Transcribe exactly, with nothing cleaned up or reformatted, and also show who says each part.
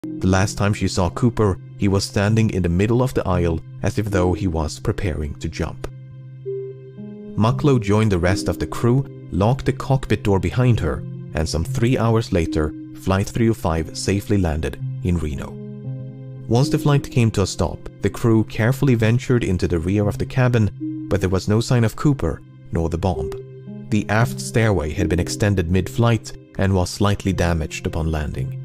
Speaker 1: The last time she saw Cooper, he was standing in the middle of the aisle as if though he was preparing to jump. Mucklow joined the rest of the crew, locked the cockpit door behind her, and some three hours later, Flight three oh five safely landed in Reno. Once the flight came to a stop, the crew carefully ventured into the rear of the cabin, but there was no sign of Cooper nor the bomb. The aft stairway had been extended mid-flight and was slightly damaged upon landing.